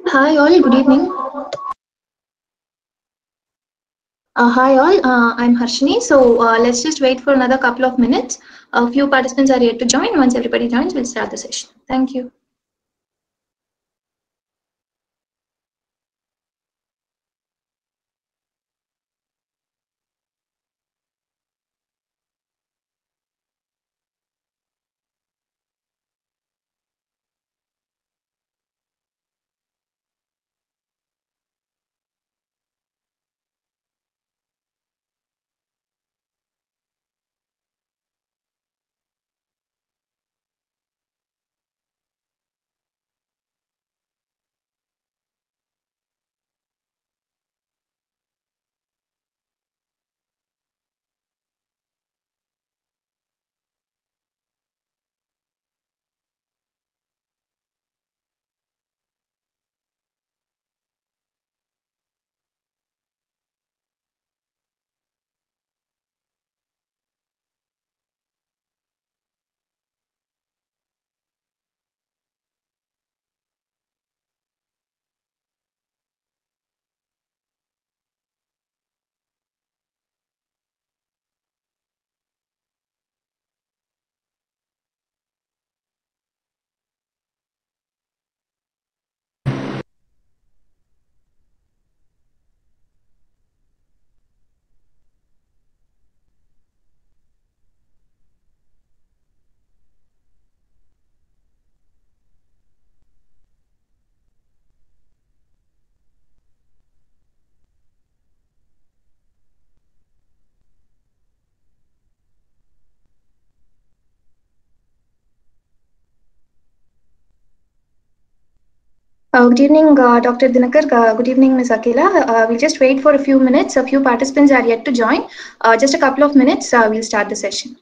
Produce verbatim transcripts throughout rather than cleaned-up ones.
Hi all, good evening. Uh, hi all, uh, I'm Harshini. So uh, let's just wait for another couple of minutes. A few participants are yet to join. Once everybody joins, we'll start the session. Thank you. Uh, good evening, uh, Doctor Dinakar. Uh, good evening, Miz Akila. Uh, we'll just wait for a few minutes. A few participants are yet to join. Uh, just a couple of minutes, uh, we'll start the session.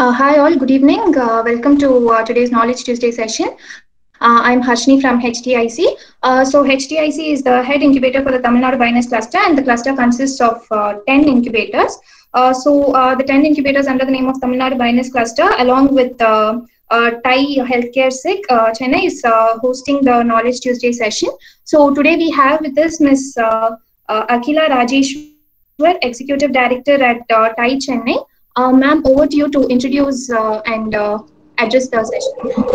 Uh, hi all, good evening. Uh, welcome to uh, today's Knowledge Tuesday session. Uh, I'm Harshni from H T I C. Uh, so H T I C is the head incubator for the Tamil Nadu Binance cluster, and the cluster consists of uh, ten incubators. Uh, so uh, the ten incubators under the name of Tamil Nadu Binance cluster, along with uh, uh, Thai Healthcare S I C, uh, Chennai is uh, hosting the Knowledge Tuesday session. So today we have with us Miz Uh, uh, Akila Rajeshwar, Executive Director at uh, Thai Chennai. Uh, Ma'am, over to you to introduce uh, and uh, address the session.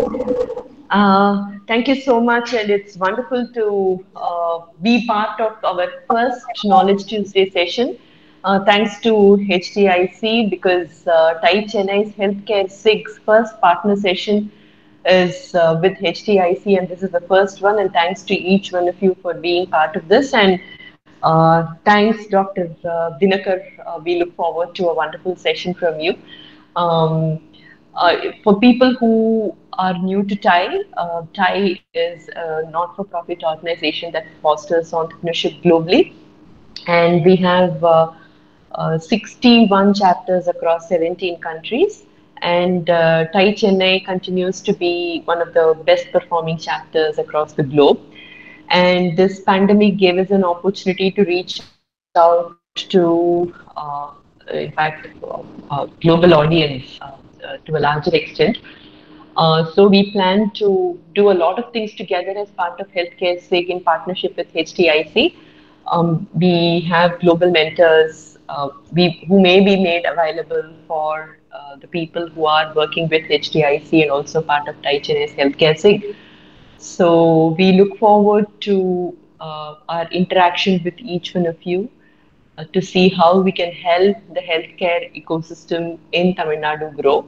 Uh, thank you so much, and it's wonderful to uh, be part of our first Knowledge Tuesday session. Uh, thanks to H T I C, because uh, Thai Chennai's Healthcare S I G's first partner session is uh, with H T I C, and this is the first one. And thanks to each one of you for being part of this. And uh, thanks, Doctor Uh, Dinakar. Uh, we look forward to a wonderful session from you. Um, uh, for people who are new to Thai, uh, Thai is a not-for-profit organization that fosters entrepreneurship globally, and we have uh, uh, sixty-one chapters across seventeen countries. And uh, Thai Chennai continues to be one of the best-performing chapters across the globe. And this pandemic gave us an opportunity to reach out to, uh, in fact, uh, global audience uh, uh, to a larger extent. Uh, so we plan to do a lot of things together as part of Healthcare S I G in partnership with H T I C. Um, we have global mentors uh, we, who may be made available for uh, the people who are working with H T I C and also part of Thai Chennai's Healthcare S I G. So we look forward to uh, our interaction with each one of you uh, to see how we can help the healthcare ecosystem in Tamil Nadu grow.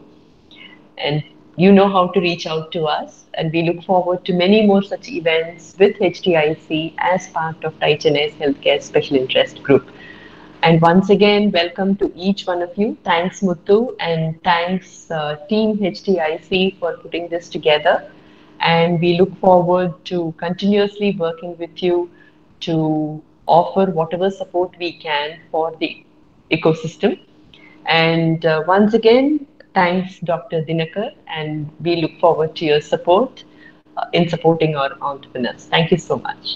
And you know how to reach out to us. And we look forward to many more such events with H T I C as part of Thai Chennai's Healthcare Special Interest Group. And once again, welcome to each one of you. Thanks, Muthu, and thanks, uh, Team H T I C, for putting this together. And we look forward to continuously working with you to offer whatever support we can for the ecosystem. And uh, once again, thanks, Doctor Dinakar, and we look forward to your support uh, in supporting our entrepreneurs. Thank you so much.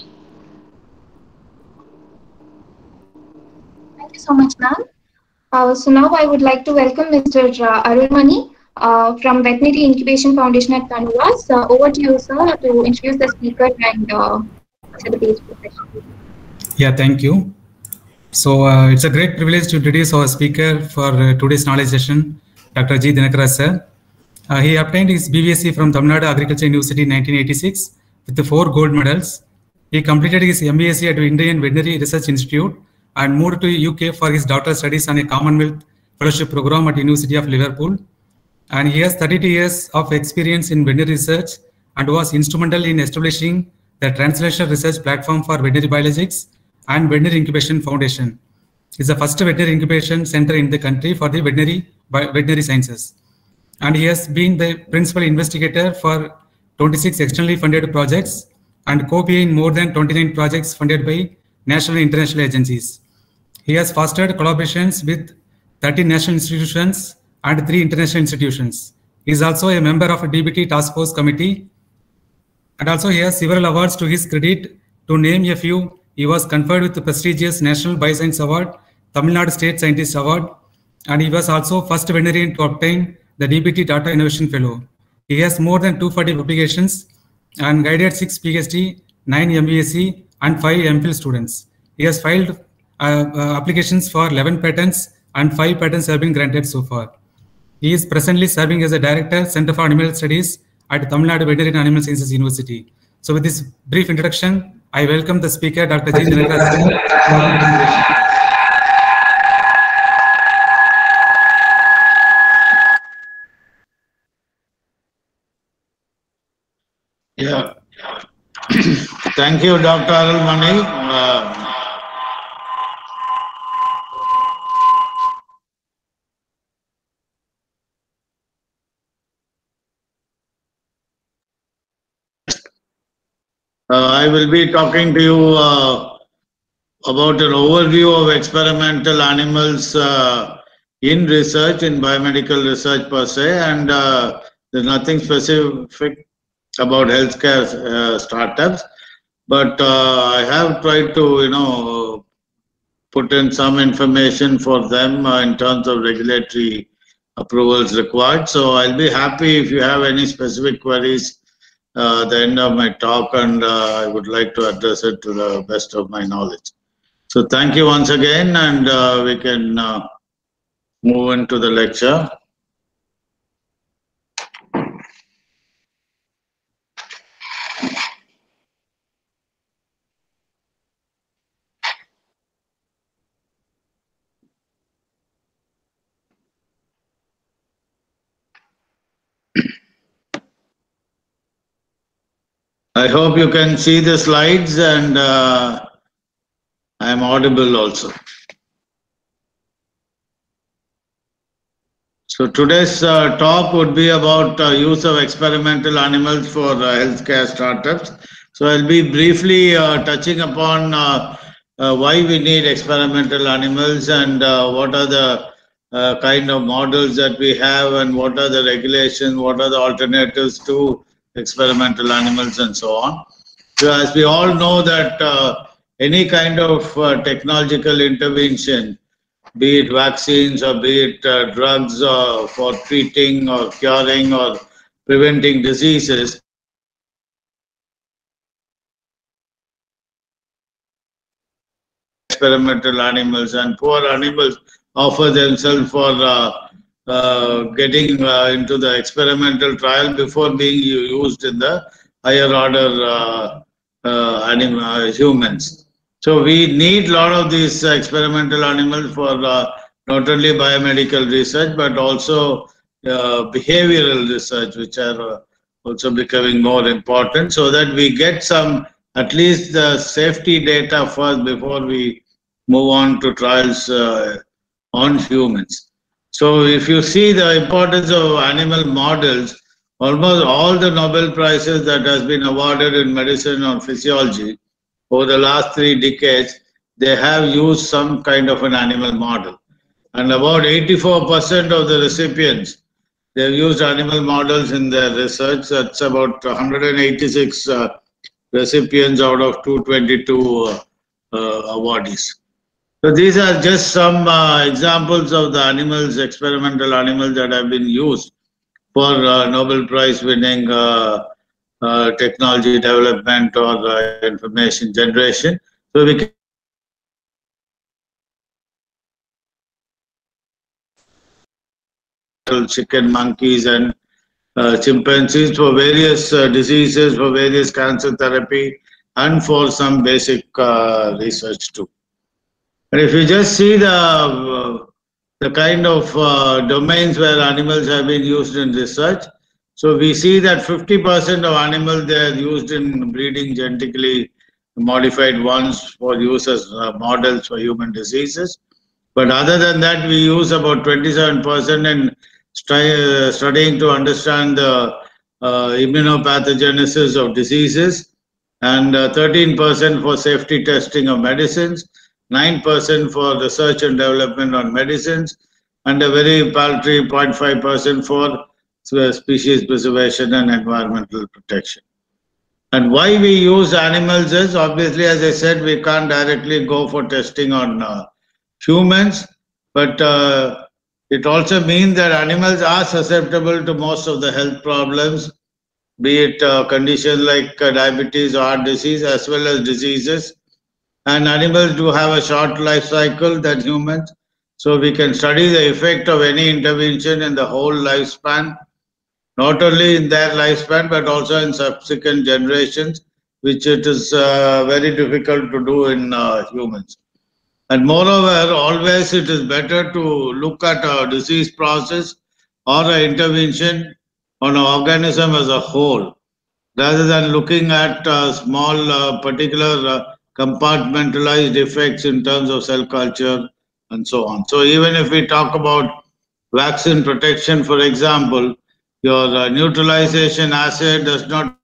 Thank you so much, ma'am. Uh, so now I would like to welcome Mister Uh, Arulmani uh, from Veterinary Incubation Foundation at Kanuvas. Uh, over to you, sir, to introduce the speaker and uh, set the page for the session. Yeah, thank you. So uh, it's a great privilege to introduce our speaker for uh, today's knowledge session, Doctor G. Dinakara sir. Uh, he obtained his B B S c from Tamil Nadu Agriculture University in nineteen eighty-six with the four gold medals. He completed his M B S c at the Indian Veterinary Research Institute and moved to U K for his doctoral studies on a Commonwealth Fellowship program at the University of Liverpool. And he has thirty-two years of experience in veterinary research and was instrumental in establishing the Translational Research Platform for Veterinary Biologics and Veterinary Incubation Foundation. It's the first veterinary incubation center in the country for the veterinary, veterinary sciences. And he has been the principal investigator for twenty-six externally funded projects and co-P A in more than twenty-nine projects funded by national and international agencies. He has fostered collaborations with thirteen national institutions and three international institutions. He is also a member of a D B T Task Force Committee, and also he has several awards to his credit. To name a few, he was conferred with the prestigious National Bioscience Award, Tamil Nadu State Scientist Award, and he was also first veterinarian to obtain the D B T Data Innovation Fellow. He has more than two hundred forty publications and guided six PhD, nine M B S c, and five M Phil students. He has filed uh, uh, applications for eleven patents, and five patents have been granted so far. He is presently serving as a director, Center for Animal Studies at Tamil Nadu Veterinary and Animal Sciences University. So with this brief introduction, I welcome the speaker, Doctor G. Dinakara. Yeah. Thank you, Doctor Arulmani. Uh, Uh, I will be talking to you uh, about an overview of experimental animals uh, in research, in biomedical research per se, and uh, there's nothing specific about healthcare uh, startups. But uh, I have tried to, you know, put in some information for them uh, in terms of regulatory approvals required. So I'll be happy if you have any specific queries uh, at the end of my talk, and uh, I would like to address it to the best of my knowledge. So thank you once again, and uh, we can uh, move into the lecture. I hope you can see the slides, and uh, I am audible also. So today's uh, talk would be about uh, use of experimental animals for uh, healthcare startups. So I'll be briefly uh, touching upon uh, uh, why we need experimental animals, and uh, what are the uh, kind of models that we have, and what are the regulations, what are the alternatives to experimental animals, and so on. So as we all know that uh, any kind of uh, technological intervention, be it vaccines or be it uh, drugs uh, for treating or curing or preventing diseases, experimental animals, and poor animals offer themselves for uh, uh, getting uh, into the experimental trial before being used in the higher order uh, uh, anim uh, humans. So we need a lot of these experimental animals for uh, not only biomedical research, but also uh, behavioral research, which are uh, also becoming more important, so that we get some, at least the safety data first before we move on to trials uh, on humans. So if you see the importance of animal models, almost all the Nobel Prizes that has been awarded in medicine or physiology over the last three decades, they have used some kind of an animal model. And about eighty-four percent of the recipients, they've used animal models in their research. That's about one hundred eighty-six uh, recipients out of two hundred twenty-two uh, uh, awardees. So these are just some uh, examples of the animals, experimental animals that have been used for uh, Nobel Prize winning uh, uh, technology development or uh, information generation. So we can chicken, monkeys, and uh, chimpanzees for various uh, diseases, for various cancer therapy, and for some basic uh, research too. And if you just see the uh, the kind of uh, domains where animals have been used in research, so we see that fifty percent of animals, they are used in breeding genetically modified ones for use as uh, models for human diseases. But other than that, we use about twenty-seven percent in stu- uh, studying to understand the uh, immunopathogenesis of diseases, and uh, thirteen percent for safety testing of medicines, nine percent for research and development on medicines, and a very paltry zero point five percent for species preservation and environmental protection. And why we use animals is, obviously, as I said, we can't directly go for testing on uh, humans, but uh, it also means that animals are susceptible to most of the health problems, be it uh, conditions like uh, diabetes or heart disease, as well as diseases. And animals do have a short life cycle than humans, so we can study the effect of any intervention in the whole lifespan, not only in their lifespan, but also in subsequent generations, which it is uh, very difficult to do in uh, humans. And moreover, always it is better to look at a disease process or an intervention on an organism as a whole, rather than looking at uh, small uh, particular uh, compartmentalized effects in terms of cell culture and so on. So even if we talk about vaccine protection, for example, your uh, neutralization assay does not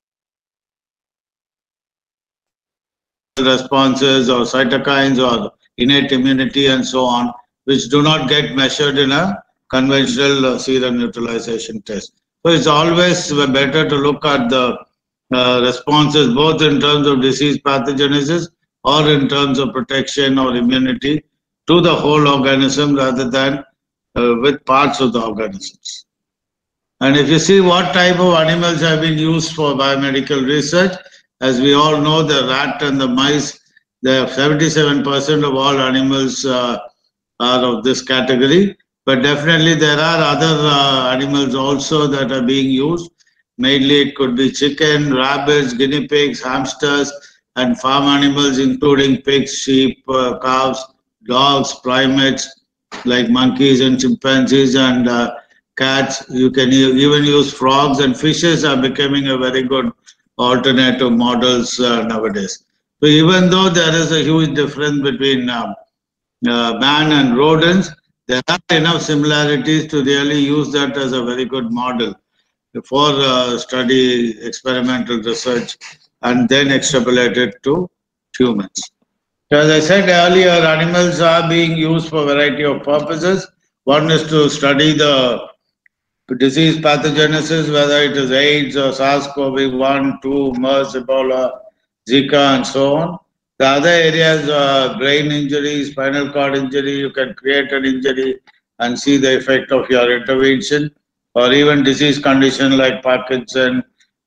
responses or cytokines or innate immunity and so on, which do not get measured in a conventional uh, serum neutralization test. So it's always better to look at the uh, responses both in terms of disease pathogenesis or in terms of protection or immunity to the whole organism rather than uh, with parts of the organisms. And if you see what type of animals have been used for biomedical research, as we all know, the rat and the mice, they have seventy-seven percent of all animals uh, are of this category. But definitely there are other uh, animals also that are being used. Mainly it could be chicken, rabbits, guinea pigs, hamsters, and farm animals including pigs, sheep, uh, calves, dogs, primates like monkeys and chimpanzees and uh, cats. You can even use frogs, and fishes are becoming a very good alternative models uh, nowadays. So even though there is a huge difference between uh, uh, man and rodents, there are enough similarities to really use that as a very good model for uh, study experimental research and then extrapolate it to humans. So as I said earlier, animals are being used for a variety of purposes. One is to study the disease pathogenesis, whether it is AIDS or SARS CoV one, two, MERS, Ebola, Zika, and so on. The other areas are brain injury, spinal cord injury. You can create an injury and see the effect of your intervention, or even disease condition like Parkinson,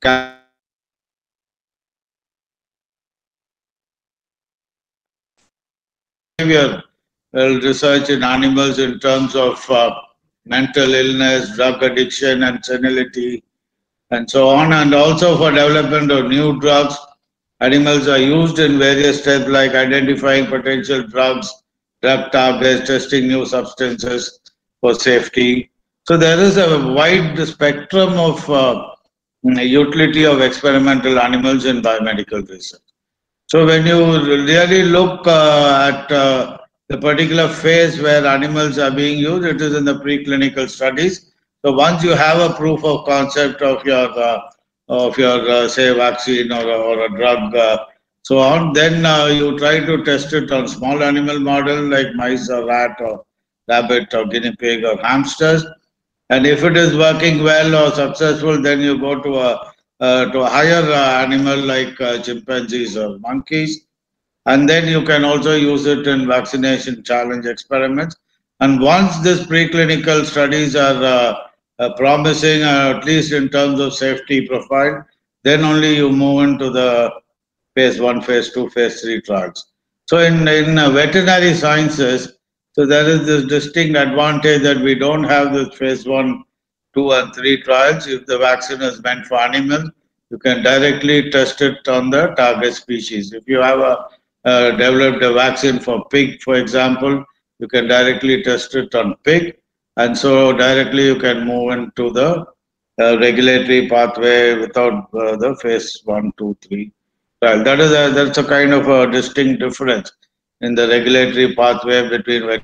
behavior research in animals in terms of uh, mental illness, drug addiction, and senility, and so on, and also for development of new drugs. Animals are used in various steps like identifying potential drugs, drug targets, testing new substances for safety. So there is a wide spectrum of uh, utility of experimental animals in biomedical research. So when you really look uh, at uh, the particular phase where animals are being used, it is in the preclinical studies. So once you have a proof of concept of your uh, of your uh, say vaccine or, or a drug, uh, so on, then uh, you try to test it on small animal model like mice or rat or rabbit or guinea pig or hamsters. And if it is working well or successful, then you go to a uh, to a higher uh, animal like uh, chimpanzees or monkeys. And then you can also use it in vaccination challenge experiments. And once these preclinical studies are uh, uh, promising, uh, at least in terms of safety profile, then only you move into the phase one, phase two, phase three trials. So in, in uh, veterinary sciences, so there is this distinct advantage that we don't have this phase one, two, and three trials. If the vaccine is meant for animals, you can directly test it on the target species. If you have a uh, developed a vaccine for pig, for example, you can directly test it on pig, and so directly you can move into the uh, regulatory pathway without uh, the phase one, two, three trial. That is a, that's a kind of a distinct difference in the regulatory pathway between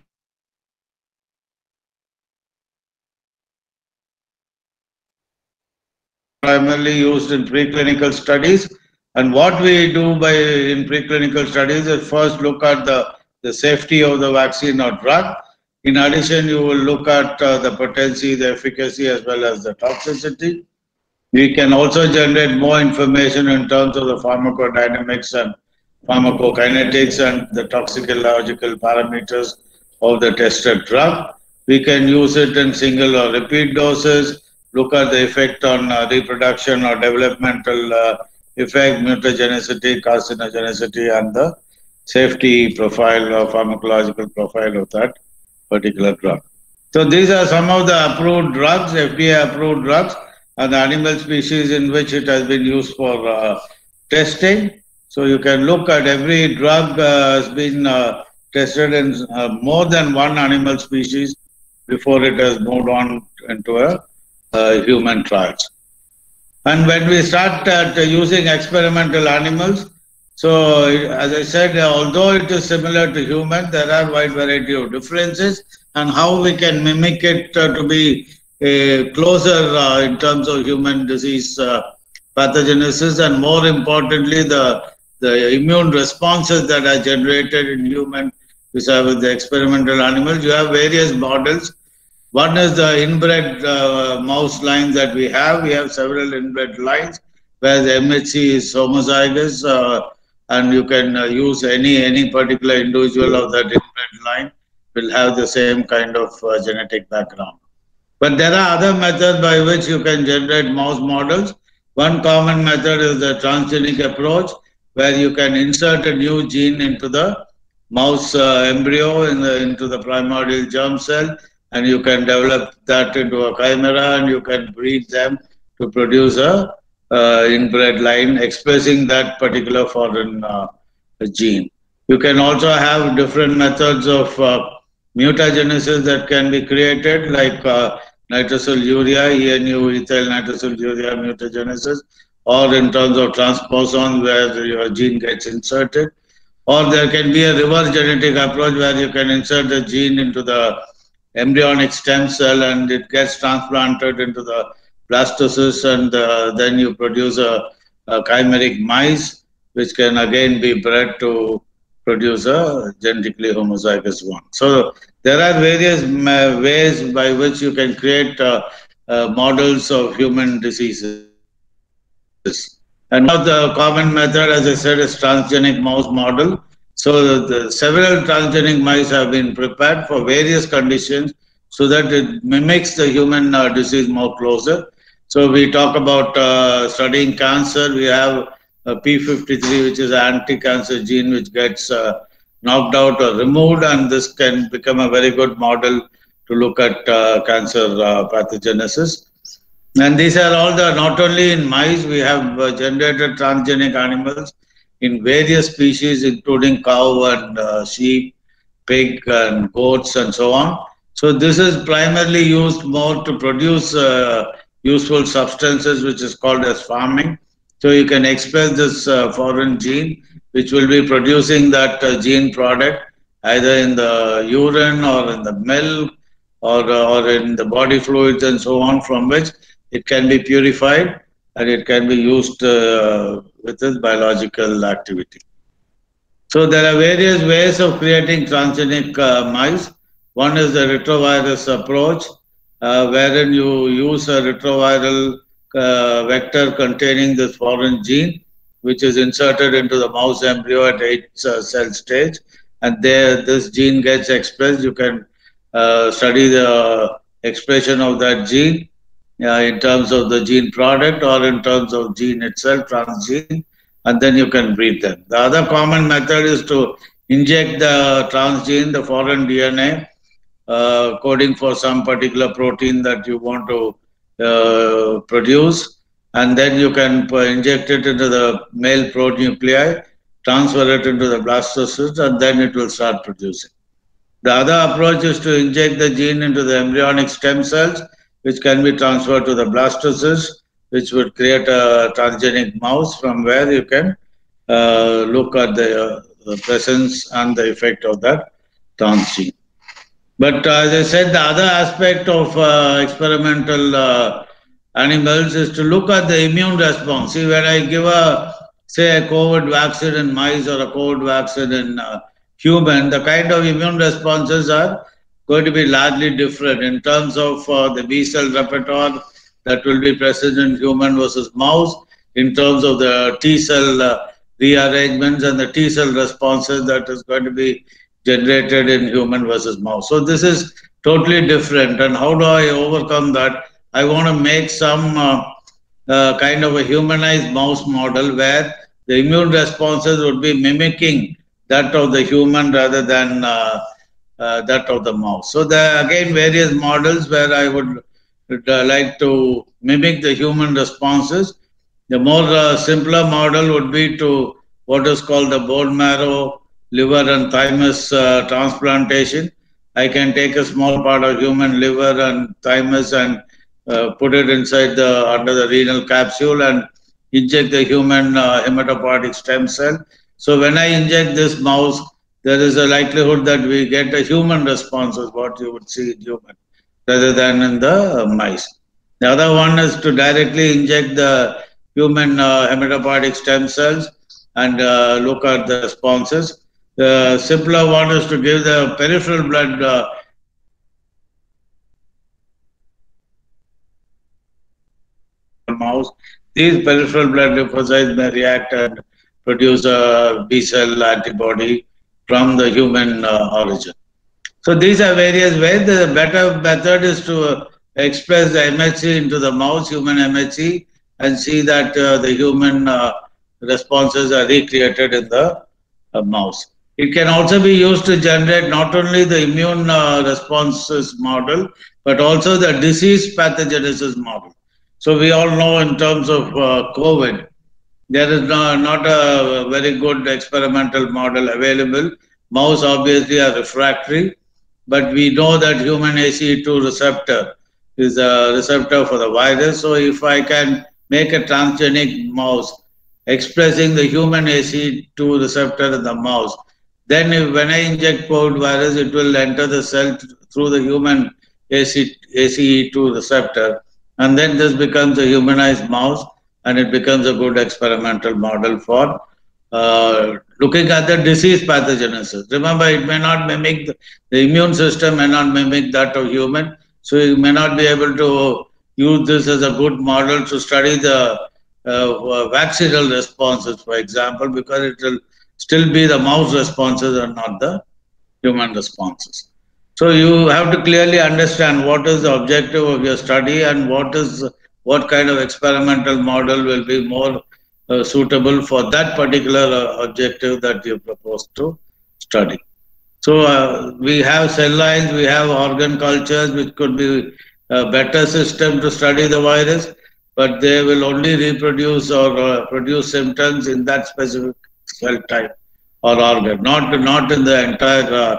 primarily used in preclinical studies. And what we do by in preclinical studies is first look at the, the safety of the vaccine or drug. In addition, you will look at uh, the potency, the efficacy, as well as the toxicity. We can also generate more information in terms of the pharmacodynamics and pharmacokinetics and the toxicological parameters of the tested drug. We can use it in single or repeat doses, look at the effect on uh, reproduction or developmental uh, effect, mutagenicity, carcinogenicity, and the safety profile or pharmacological profile of that particular drug. So these are some of the approved drugs, F D A approved drugs, and the animal species in which it has been used for uh, testing. So you can look at every drug uh, has been uh, tested in uh, more than one animal species before it has moved on into a uh, human trials. And when we start uh, using experimental animals, so as I said, although it is similar to human, there are wide variety of differences, and how we can mimic it uh, to be uh, closer uh, in terms of human disease uh, pathogenesis, and more importantly, the, the immune responses that are generated in human which are with the experimental animals. You have various models. One is the inbred uh, mouse lines that we have. We have several inbred lines where the M H C is homozygous, uh, and you can uh, use any any particular individual of that inbred line will have the same kind of uh, genetic background. But there are other methods by which you can generate mouse models. One common method is the transgenic approach, where you can insert a new gene into the mouse uh, embryo, in the, into the primordial germ cell, and you can develop that into a chimera, and you can breed them to produce a uh, inbred line expressing that particular foreign uh, gene. You can also have different methods of uh, mutagenesis that can be created, like uh, nitrosylurea, E N U, ethyl nitrosylurea mutagenesis, or in terms of transposon where your gene gets inserted. Or there can be a reverse genetic approach where you can insert a gene into the embryonic stem cell and it gets transplanted into the blastocyst, and uh, then you produce a, a chimeric mice, which can again be bred to produce a genetically homozygous one. So there are various ways by which you can create uh, uh, models of human diseases. And one of the common method, as I said, is transgenic mouse model. So the, the several transgenic mice have been prepared for various conditions so that it mimics the human uh, disease more closer. So we talk about uh, studying cancer. We have a P fifty-three, which is an anti-cancer gene, which gets uh, knocked out or removed, and this can become a very good model to look at uh, cancer uh, pathogenesis. And these are all the, not only in mice, we have uh, generated transgenic animals in various species, including cow and uh, sheep, pig and goats and so on. So this is primarily used more to produce uh, useful substances, which is called as farming. So you can express this uh, foreign gene, which will be producing that uh, gene product either in the urine or in the milk or, uh, or in the body fluids and so on, from which it can be purified and it can be used uh, with its biological activity. So there are various ways of creating transgenic uh, mice. One is the retrovirus approach, uh, wherein you use a retroviral uh, vector containing this foreign gene, which is inserted into the mouse embryo at eight uh, cell stage, and there this gene gets expressed. You can uh, study the expression of that gene uh, in terms of the gene product or in terms of gene itself, transgene, and then you can breed them. The other common method is to inject the transgene, the foreign D N A, uh, coding for some particular protein that you want to uh, produce, and then you can inject it into the male pronuclei, transfer it into the blastocyst, and then it will start producing. The other approach is to inject the gene into the embryonic stem cells, which can be transferred to the blastocyst, which would create a transgenic mouse from where you can uh, look at the, uh, the presence and the effect of that transgene. But uh, as I said, the other aspect of uh, experimental uh, animals is to look at the immune response. See, when I give a, say, a COVID vaccine in mice or a COVID vaccine in uh, human, the kind of immune responses are going to be largely different in terms of uh, the B cell repertoire that will be present in human versus mouse, in terms of the T cell uh, rearrangements and the T cell responses that is going to be generated in human versus mouse. So this is totally different. And how do I overcome that? I want to make some uh, uh, kind of a humanized mouse model where the immune responses would be mimicking that of the human rather than uh, uh, that of the mouse. So there are again various models where I would uh, like to mimic the human responses. The more uh, simpler model would be to what is called the bone marrow, liver and thymus uh, transplantation. I can take a small part of human liver and thymus and uh, put it inside the under the renal capsule and inject the human uh, hematopoietic stem cell. So when I inject this mouse, there is a likelihood that we get a human response, is what you would see in human, rather than in the uh, mice. The other one is to directly inject the human uh, hematopoietic stem cells and uh, look at the responses. The simpler one is to give the peripheral blood uh, mouse. These peripheral blood lymphocytes may react and produce a B cell antibody from the human uh, origin. So these are various ways. The better method is to express the M H C into the mouse, human M H C, and see that uh, the human uh, responses are recreated in the uh, mouse. It can also be used to generate not only the immune uh, responses model, but also the disease pathogenesis model. So we all know in terms of uh, COVID, there is no, not a very good experimental model available. Mouse obviously are refractory, but we know that human A C E two receptor is a receptor for the virus. So if I can make a transgenic mouse expressing the human A C E two receptor in the mouse, then if, when I inject COVID virus, it will enter the cell through the human A C E two receptor. And then this becomes a humanized mouse, and it becomes a good experimental model for uh, looking at the disease pathogenesis. Remember, it may not mimic, the, the immune system may not mimic that of human, so you may not be able to use this as a good model to study the uh, vaccinal responses, for example, because it will still be the mouse responses and not the human responses. So you have to clearly understand what is the objective of your study and what is what kind of experimental model will be more uh, suitable for that particular uh, objective that you propose to study. So uh, we have cell lines, we have organ cultures, which could be a better system to study the virus, but they will only reproduce or uh, produce symptoms in that specific cell type or organ, not, not in the entire uh,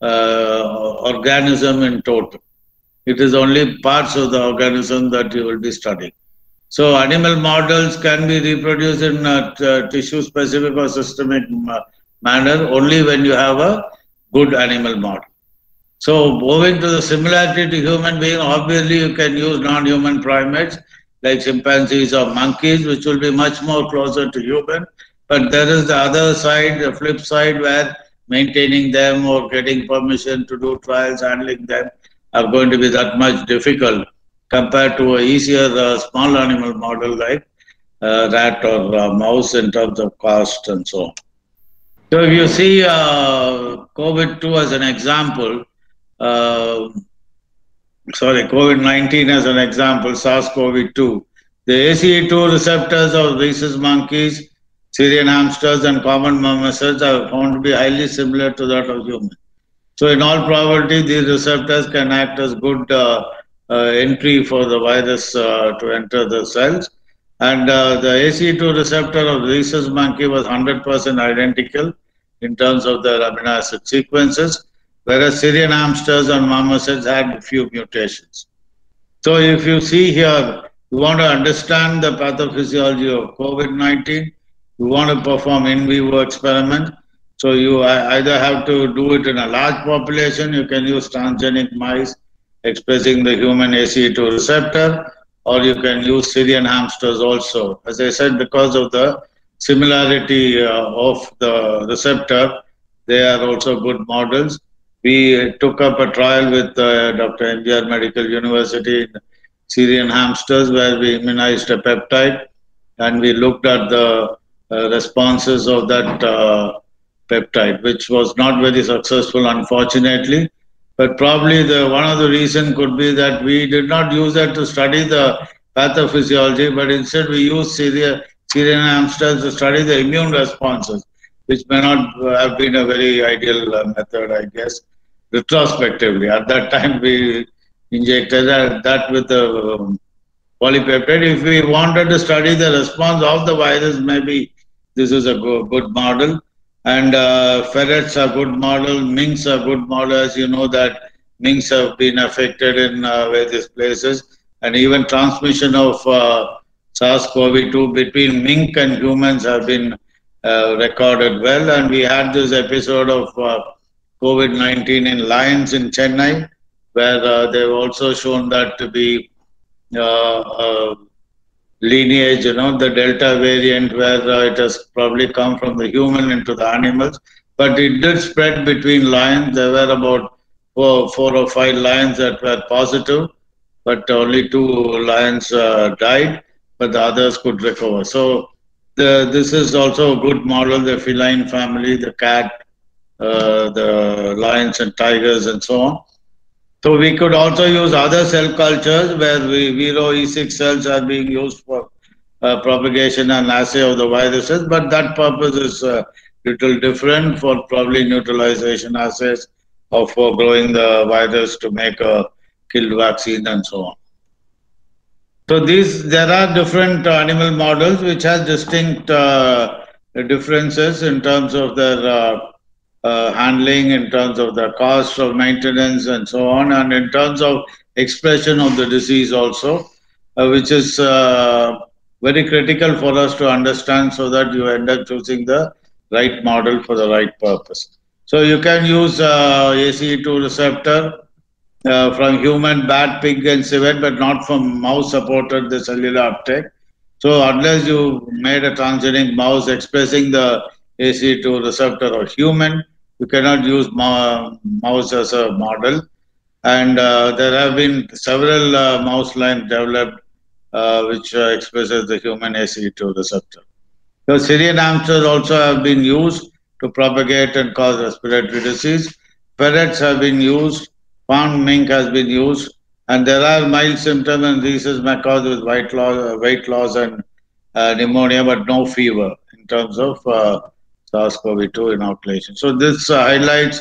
uh, organism in total. It is only parts of the organism that you will be studying. So animal models can be reproduced in a tissue-specific or systemic manner only when you have a good animal model. So moving to the similarity to human being, obviously you can use non-human primates like chimpanzees or monkeys, which will be much more closer to human. But there is the other side, the flip side, where maintaining them or getting permission to do trials, handling them are going to be that much difficult compared to an easier uh, small animal model like uh, rat or uh, mouse in terms of cost and so on. So if you see uh, COVID two as an example, uh, sorry, COVID nineteen as an example, SARS CoV two, the A C E two receptors of rhesus monkeys, Syrian hamsters and common marmosets are found to be highly similar to that of humans. So in all probability, these receptors can act as good uh, uh, entry for the virus uh, to enter the cells. And uh, the A C E two receptor of the rhesus monkey was one hundred percent identical in terms of their amino acid sequences, whereas Syrian hamsters and marmosets had a few mutations. So if you see here, you want to understand the pathophysiology of COVID nineteen, you want to perform in vivo experiment. So you either have to do it in a large population, you can use transgenic mice expressing the human A C E two receptor, or you can use Syrian hamsters also. As I said, because of the similarity uh, of the receptor, they are also good models. We took up a trial with uh, Doctor M G R Medical University in Syrian hamsters where we immunized a peptide and we looked at the uh, responses of that uh, peptide, which was not very successful, unfortunately. But probably the one of the reason could be that we did not use that to study the pathophysiology, but instead we used Syrian, Syrian hamsters to study the immune responses, which may not have been a very ideal uh, method, I guess, retrospectively. At that time, we injected that, that with the um, polypeptide. If we wanted to study the response of the virus, maybe this is a go good model. And uh, ferrets are good model, minks are good model. As you know that minks have been affected in uh, various places, and even transmission of uh, SARS CoV two between mink and humans have been uh, recorded well. And we had this episode of uh, COVID nineteen in lions in Chennai, where uh, they've also shown that to be uh, uh, lineage, you know, the Delta variant, where uh, it has probably come from the human into the animals. but it did spread between lions. There were about four, four or five lions that were positive, but only two lions uh, died, but the others could recover. So the, this is also a good model, the feline family, the cat, uh, the lions and tigers and so on. So we could also use other cell cultures where we, Vero E six cells are being used for uh, propagation and assay of the viruses, but that purpose is uh, little different for probably neutralization assays or for growing the virus to make a killed vaccine and so on. So these, there are different animal models which have distinct uh, differences in terms of their uh, uh, handling, in terms of the cost of maintenance and so on, and in terms of expression of the disease also, uh, which is uh, very critical for us to understand so that you end up choosing the right model for the right purpose. So you can use uh, A C E two receptor uh, from human, bat, pig and civet, but not from mouse supported the cellular uptake. So unless you made a transgenic mouse expressing the A C E two receptor or human, you cannot use mouse as a model. And uh, there have been several uh, mouse lines developed uh, which uh, expresses the human A C E two receptor. So Syrian hamsters also have been used to propagate and cause respiratory disease. Ferrets have been used, farm mink has been used, and there are mild symptoms in rhesus macaques with weight loss, weight loss and uh, pneumonia, but no fever in terms of uh, SARS CoV two inoculation. So this uh, highlights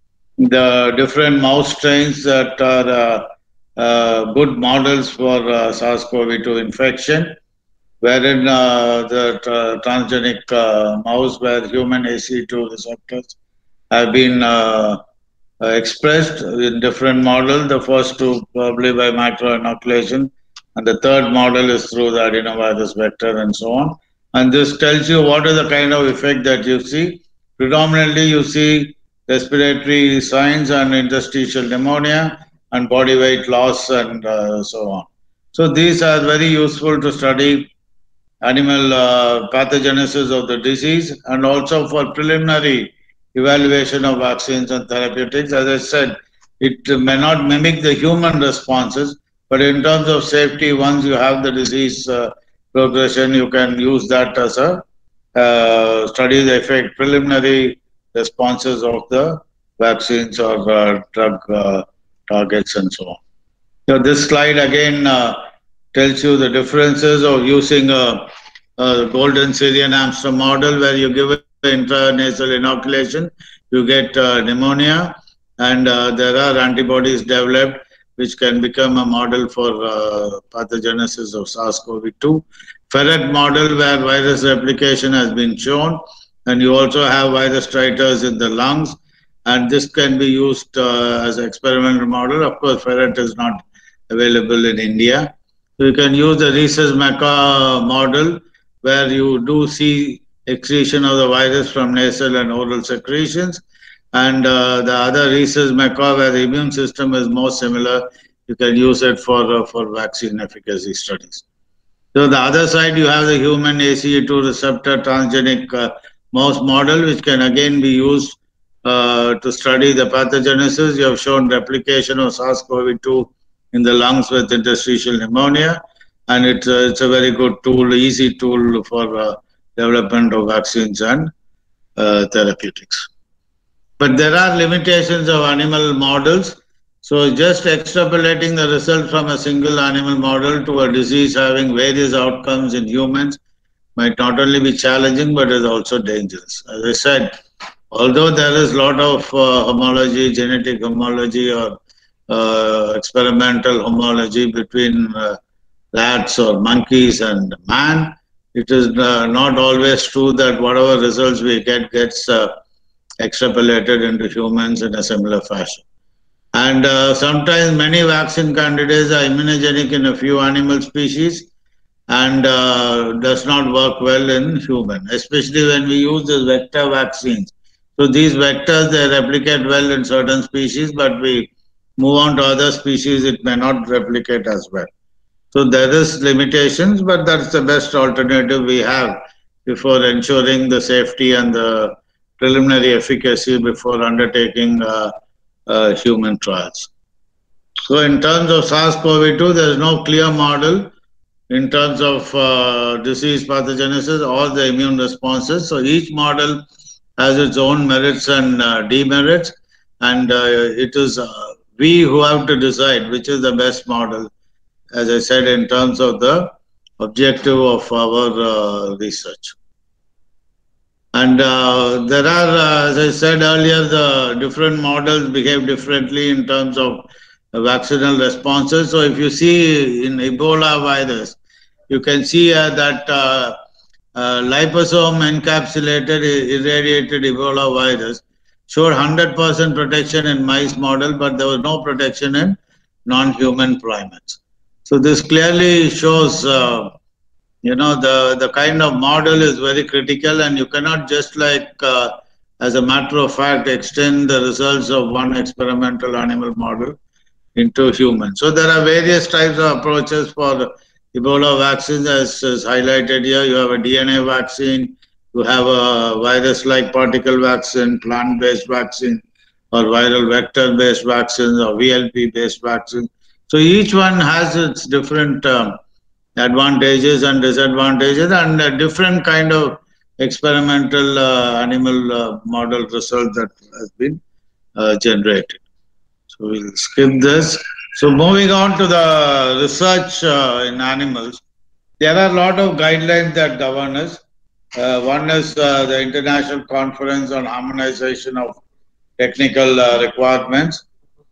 the different mouse strains that are uh, uh, good models for uh, SARS CoV two infection, wherein uh, the uh, transgenic uh, mouse where human A C E two receptors have been uh, uh, expressed in different models. The first two probably by microinoculation, and the third model is through the adenovirus vector and so on. And this tells you what is the kind of effect that you see. Predominantly, you see respiratory signs and interstitial pneumonia and body weight loss and uh, so on. So these are very useful to study animal uh, pathogenesis of the disease and also for preliminary evaluation of vaccines and therapeutics. As I said, it may not mimic the human responses, but in terms of safety, once you have the disease uh, progression, you can use that as a uh, study the effect, preliminary responses of the vaccines or uh, drug uh, targets and so on. So this slide again uh, tells you the differences of using a, a golden Syrian hamster model where you give it intranasal inoculation, you get uh, pneumonia, and uh, there are antibodies developed which can become a model for uh, pathogenesis of SARS CoV two. Ferret model where virus replication has been shown, and you also have virus titers in the lungs, and this can be used uh, as an experimental model. Of course, ferret is not available in India. So you can use the rhesus macaque model where you do see excretion of the virus from nasal and oral secretions. And uh, the other rhesus macaque where the immune system is more similar, you can use it for, uh, for vaccine efficacy studies. So the other side, you have the human A C E two receptor transgenic uh, mouse model, which can again be used uh, to study the pathogenesis. You have shown replication of SARS CoV two in the lungs with interstitial pneumonia, and it's, uh, it's a very good tool, easy tool for uh, development of vaccines and uh, therapeutics. But there are limitations of animal models. So just extrapolating the result from a single animal model to a disease having various outcomes in humans might not only be challenging, but is also dangerous. As I said, although there is a lot of uh, homology, genetic homology or uh, experimental homology between uh, rats or monkeys and man, it is uh, not always true that whatever results we get gets uh, extrapolated into humans in a similar fashion. And uh, sometimes many vaccine candidates are immunogenic in a few animal species and uh, does not work well in human, especially when we use the vector vaccines. So these vectors, they replicate well in certain species, but we move on to other species, it may not replicate as well. So there is limitations, but that's the best alternative we have before ensuring the safety and the preliminary efficacy before undertaking uh, uh, human trials. So in terms of SARS CoV two, there is no clear model in terms of uh, disease pathogenesis or the immune responses. So each model has its own merits and uh, demerits, and uh, it is uh, we who have to decide which is the best model, as I said, in terms of the objective of our uh, research. And uh, there are, uh, as I said earlier, the different models behave differently in terms of vaccinal responses. So if you see in Ebola virus, you can see uh, that uh, uh, liposome encapsulated irradiated Ebola virus showed one hundred percent protection in mice model, but there was no protection in non-human primates. So this clearly shows uh, you know, the, the kind of model is very critical, and you cannot just like, uh, as a matter of fact, extend the results of one experimental animal model into humans. So there are various types of approaches for Ebola vaccines, as is highlighted here. You have a D N A vaccine, you have a virus-like particle vaccine, plant-based vaccine, or viral vector-based vaccines, or V L P-based vaccines. So each one has its different um, advantages and disadvantages, and a different kind of experimental uh, animal uh, model result that has been uh, generated. So we'll skip this. So moving on to the research uh, in animals, there are a lot of guidelines that govern us. Uh, one is uh, the International Conference on Harmonization of Technical uh, Requirements.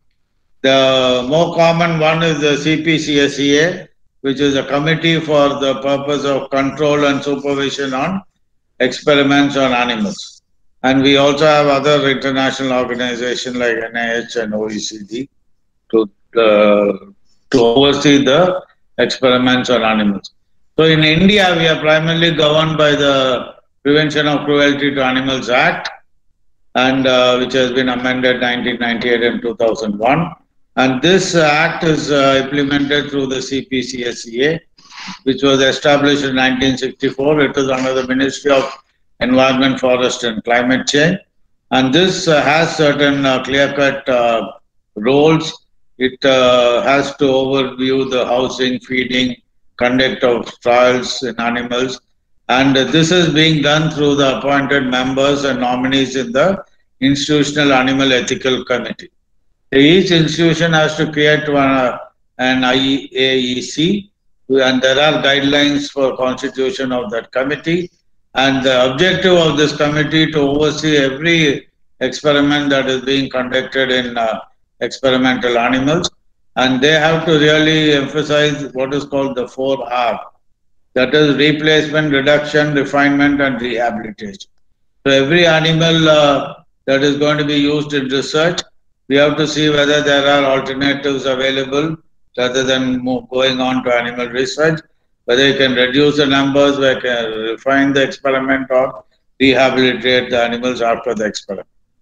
The more common one is the C P C S E A, which is a committee for the purpose of control and supervision on experiments on animals. And we also have other international organizations like N I H and O E C D to, uh, to oversee the experiments on animals. So in India, we are primarily governed by the Prevention of Cruelty to Animals Act, and uh, which has been amended nineteen ninety-eight and two thousand one. And this uh, act is uh, implemented through the C P C S E A, which was established in nineteen sixty-four. It is under the Ministry of Environment, Forest and Climate Change. And this uh, has certain uh, clear-cut uh, roles. It uh, has to overview the housing, feeding, conduct of trials in animals. And uh, this is being done through the appointed members and nominees in the Institutional Animal Ethical Committee. Each institution has to create one, uh, an I A E C, and there are guidelines for constitution of that committee. And the objective of this committee to oversee every experiment that is being conducted in uh, experimental animals. And they have to really emphasize what is called the four R. That is replacement, reduction, refinement, and rehabilitation. So every animal uh, that is going to be used in research, we have to see whether there are alternatives available rather than going on to animal research, whether you can reduce the numbers, whether you can refine the experiment or rehabilitate the animals after the experiment.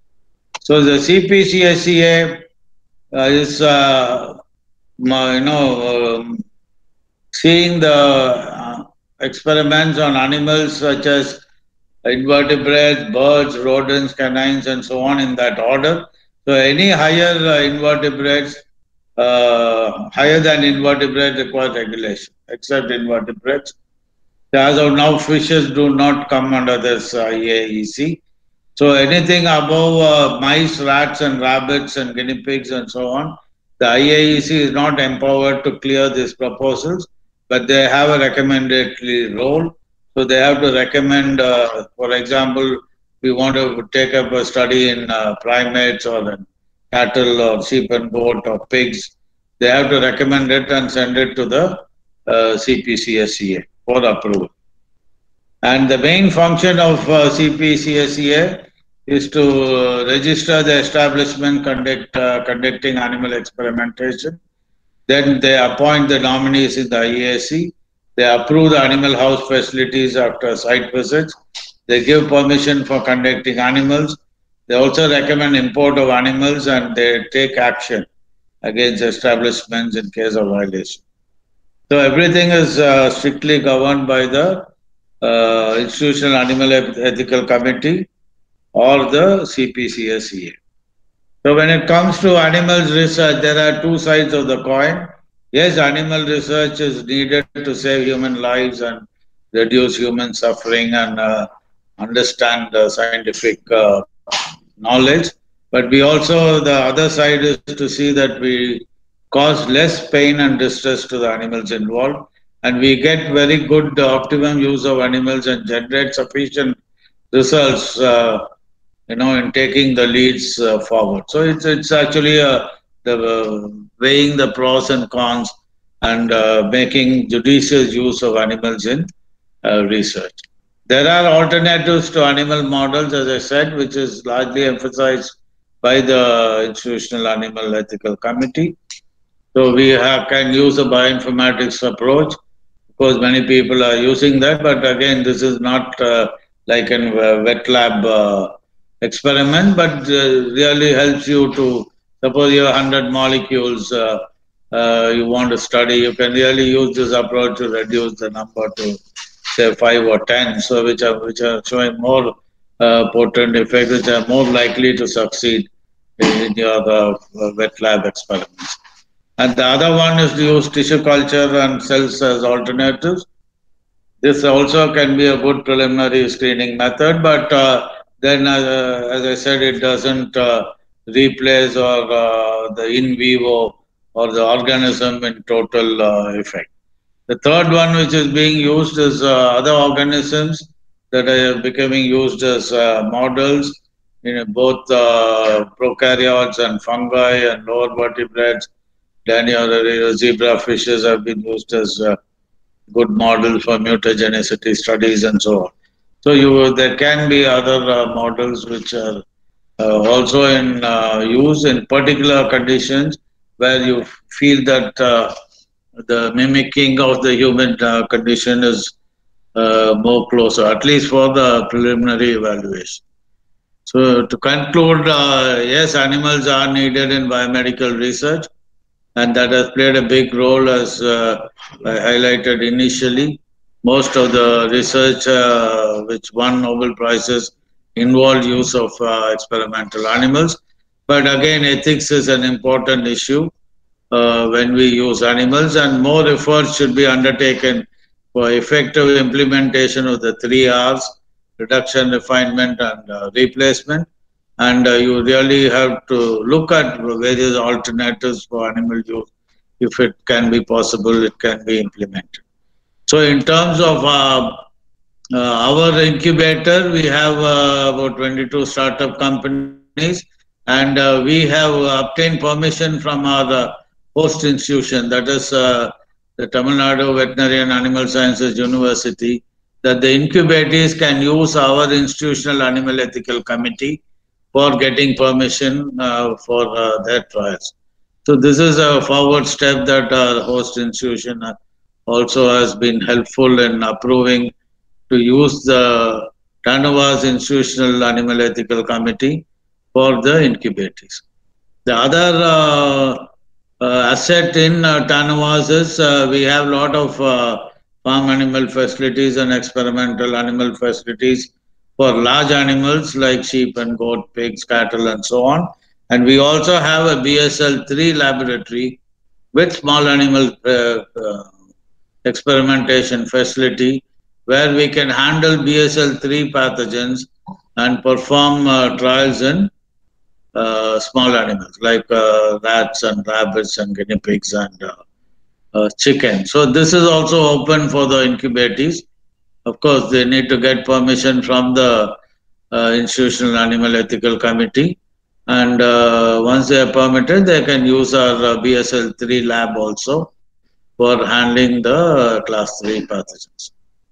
So the C P C S E A uh, is, uh, you know, um, seeing the uh, experiments on animals such as invertebrates, birds, rodents, canines, and so on in that order. So any higher uh, invertebrates, uh, higher than invertebrates require regulation, except invertebrates. As of now, fishes do not come under this uh, I A E C. So anything above uh, mice, rats, and rabbits, and guinea pigs, and so on, the I A E C is not empowered to clear these proposals, but they have a recommendatory role. So they have to recommend, uh, for example, we want to take up a study in uh, primates or in cattle or sheep and goat or pigs. They have to recommend it and send it to the uh, C P C S E A for approval. And the main function of uh, C P C S E A is to uh, register the establishment conduct, uh, conducting animal experimentation. Then they appoint the nominees in the I A C. They approve the animal house facilities after site visits. They give permission for conducting animals. They also recommend import of animals, and they take action against establishments in case of violation. So everything is uh, strictly governed by the uh, Institutional Animal Ethical Committee. or the C P C S E A. So when it comes to animals research, there are two sides of the coin. Yes, animal research is needed to save human lives and reduce human suffering and uh, understand the scientific uh, knowledge. But we also, the other side is to see that we cause less pain and distress to the animals involved, and we get very good uh, optimum use of animals and generate sufficient results, uh, you know, in taking the leads uh, forward. So it's it's actually uh, the uh, weighing the pros and cons and uh, making judicious use of animals in uh, research. There are alternatives to animal models, as I said, which is largely emphasized by the Institutional Animal Ethical Committee. So we have, can use a bioinformatics approach. Of course, many people are using that, but again, this is not uh, like a wet lab uh, experiment, but uh, really helps you to, suppose you have one hundred molecules uh, uh, you want to study, you can really use this approach to reduce the number to say five or ten, so which are which are showing more uh, potent effects, which are more likely to succeed in your uh, wet lab experiments. And the other one is to use tissue culture and cells as alternatives. This also can be a good preliminary screening method, but uh, then, uh, as I said, it doesn't uh, replace or uh, the in vivo or the organism in total uh, effect. The third one which is being used is uh, other organisms that are becoming used as uh, models in both uh, prokaryotes and fungi and lower vertebrates. Danio zebra fishes have been used as uh, good models for mutagenicity studies and so on. So you, there can be other uh, models which are uh, also in uh, use in particular conditions where you feel that uh, the mimicking of the human uh, condition is uh, more closer, at least for the preliminary evaluation. So to conclude, uh, yes, animals are needed in biomedical research, and that has played a big role, as uh, I highlighted initially. Most of the research uh, which won Nobel Prizes involved use of uh, experimental animals. But again, ethics is an important issue uh, when we use animals, and more efforts should be undertaken for effective implementation of the three R's: reduction, refinement, and uh, replacement. And uh, you really have to look at various alternatives for animal use. If it can be possible, it can be implemented. So in terms of uh, uh, our incubator, we have uh, about twenty-two startup companies, and uh, we have obtained permission from our uh, host institution, that is uh, the Tamil Nadu Veterinary and Animal Sciences University, that the incubators can use our Institutional Animal Ethical Committee for getting permission uh, for uh, their trials. So this is a forward step that our host institution also has been helpful in approving to use the Tanuvas Institutional Animal Ethical Committee for the incubators. The other uh, uh, asset in uh, Tanuvas is uh, we have a lot of uh, farm animal facilities and experimental animal facilities for large animals like sheep and goat, pigs, cattle, and so on. And we also have a B S L three laboratory with small animal uh, uh, experimentation facility where we can handle B S L three pathogens and perform uh, trials in uh, small animals like uh, rats and rabbits and guinea pigs and uh, uh, chicken. So this is also open for the incubators. Of course, they need to get permission from the uh, Institutional Animal Ethical Committee. And uh, once they are permitted, they can use our uh, B S L three lab also for handling the uh, class three pathogens.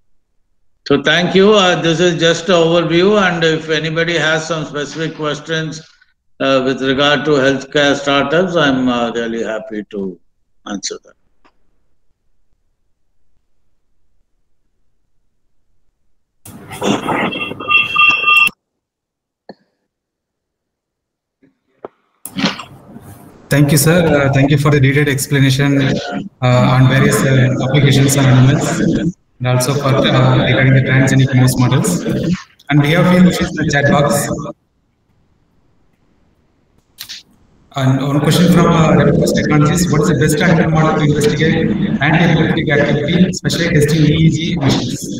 So thank you. Uh, this is just an overview. And if anybody has some specific questions uh, with regard to healthcare startups, I'm uh, really happy to answer them. Thank you, sir. Uh, thank you for the detailed explanation uh, on various uh, applications on animals, and also for uh, regarding the transgenic mouse models. And we have a few questions in the chat box. And one question from uh, Remcos Technologies: what is the best animal model to investigate anti-epileptic activity, especially testing E E G emissions?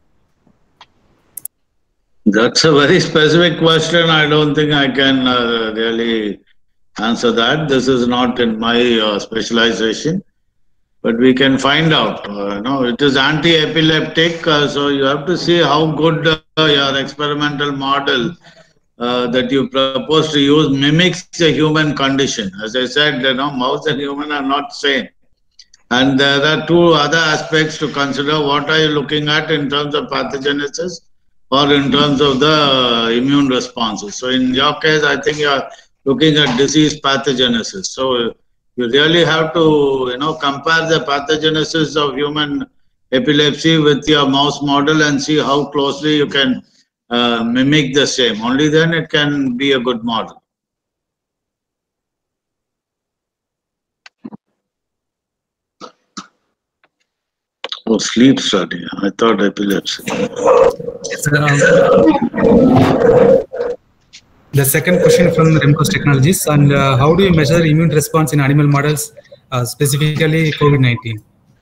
That's a very specific question. I don't think I can uh, really answer that. This is not in my uh, specialization, but we can find out. Uh, no, it is anti-epileptic, uh, so you have to see how good uh, your experimental model uh, that you propose to use mimics the human condition. As I said, you know, mouse and human are not same. And there are two other aspects to consider. What are you looking at in terms of pathogenesis or in terms of the immune responses? So in your case, I think you are looking at disease pathogenesis. So you really have to, you know, compare the pathogenesis of human epilepsy with your mouse model and see how closely you can uh, mimic the same. Only then it can be a good model. Oh, sleep study. I thought epilepsy. Yes, um, the second question from Remcos Technologies, and uh, how do you measure immune response in animal models, uh, specifically COVID nineteen?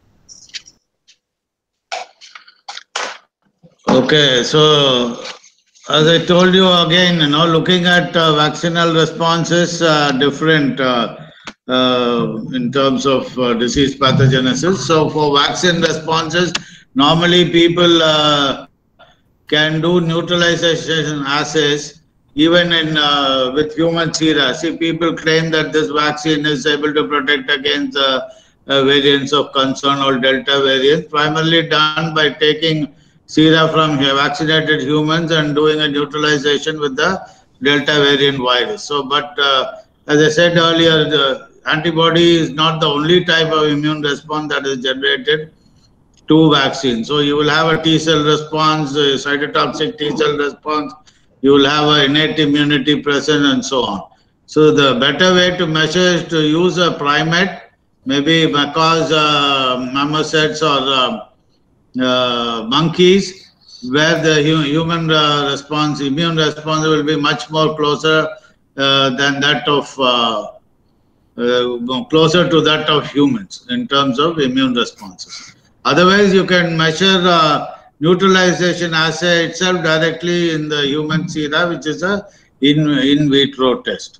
Okay, so as I told you again, you know, looking at uh, vaccinal responses uh, different uh, uh, in terms of uh, disease pathogenesis. So for vaccine responses, normally people uh, can do neutralization assays even in uh, with human sera. See, people claim that this vaccine is able to protect against uh, uh, variants of concern or delta variants, primarily done by taking sera from vaccinated humans and doing a neutralization with the delta variant virus. So, but uh, as I said earlier, the antibody is not the only type of immune response that is generated to vaccines. So you will have a T cell response, a cytotoxic T cell response, you will have an innate immunity present and so on. So the better way to measure is to use a primate, maybe macaws, uh, marmosets or uh, uh, monkeys, where the hu human uh, response, immune response will be much more closer uh, than that of, uh, uh, closer to that of humans in terms of immune responses. Otherwise, you can measure uh, neutralization assay itself directly in the human sera, which is a in, in vitro test.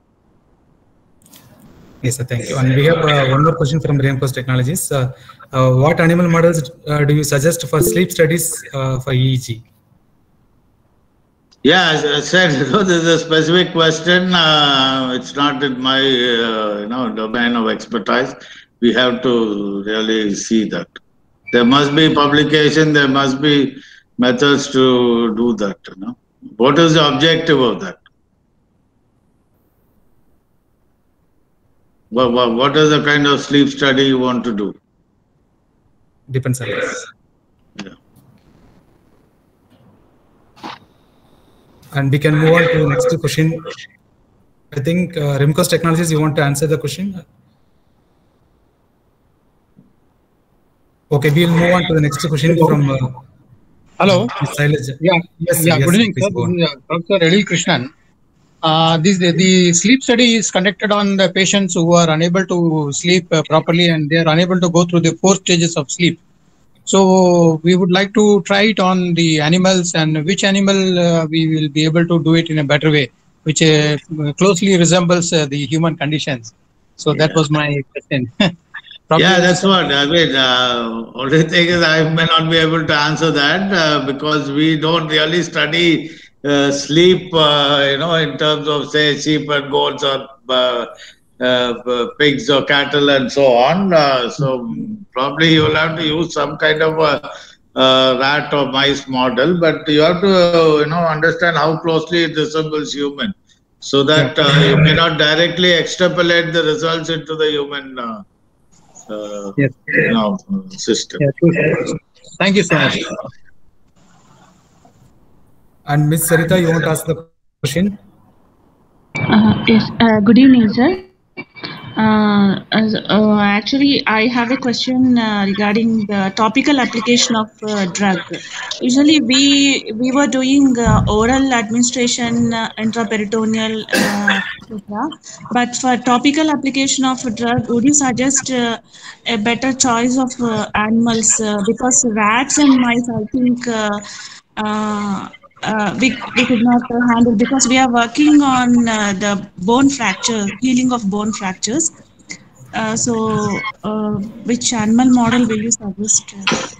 Yes, sir, thank you. And we have uh, one more question from Remcos Technologies. Uh, uh, what animal models uh, do you suggest for sleep studies uh, for E E G? Yeah, as I said, you know, this is a specific question. Uh, it's not in my uh, you know domain of expertise. We have to really see that. There must be publication. There must be methods to do that. You know, what is the objective of that? What, what, what is the kind of sleep study you want to do? Depends on this. Yeah. And we can move on to the next question. I think uh, Remcos Technologies, you want to answer the question? Okay, we'll move on to the next question from. Uh, Hello. Silas. Yeah. Yes, yeah. Yes, Good evening, sir. go This is, uh, Doctor Edil Krishnan. Uh, this the, the sleep study is conducted on the patients who are unable to sleep uh, properly, and they are unable to go through the four stages of sleep. So we would like to try it on the animals, and which animal uh, we will be able to do it in a better way, which uh, closely resembles uh, the human conditions. So Yeah. that was my question. Yeah, that's what I mean. Uh, only thing is, I may not be able to answer that uh, because we don't really study uh, sleep, uh, you know, in terms of say sheep and goats or uh, uh, pigs or cattle and so on. Uh, so probably you will have to use some kind of a uh, rat or mice model, but you have to, you know, understand how closely it resembles human, so that uh, you cannot directly extrapolate the results into the human. Uh, Uh, yes. you know, system. Yeah, thank you so much. And Miz Sarita, you want to ask the question? Uh, yes. Uh, good evening, sir. Uh, as- uh, actually, I have a question uh, regarding the topical application of uh, drug. Usually, we we were doing uh, oral administration, uh, intraperitoneal, uh, et cetera. But for topical application of a drug, would you suggest uh, a better choice of uh, animals? Uh, because rats and mice, I think. Uh, uh, uh, we, we could not uh, handle because we are working on uh, the bone fracture, healing of bone fractures. Uh, so, uh, which animal model will you suggest?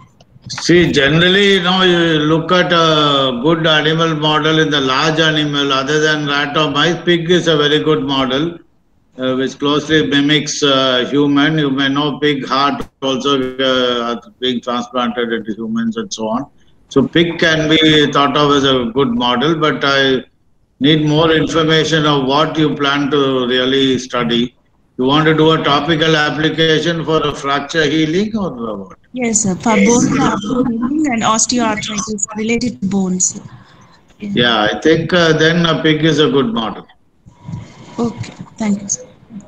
See, generally, you know, you look at a good animal model in the large animal, other than rat or mice, pig is a very good model, uh, which closely mimics uh, human. You may know pig heart also uh, being transplanted into humans and so on. So pig can be thought of as a good model, but I need more information of what you plan to really study. You want to do a topical application for a fracture healing or what? Yes, sir, for bone fracture healing and osteoarthritis related to bones. Yeah, yeah I think uh, then a pig is a good model. Okay, thank you, sir.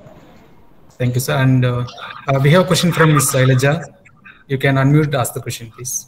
Thank you, sir. And uh, uh, we have a question from Miz Sailaja. You can unmute and ask the question, please.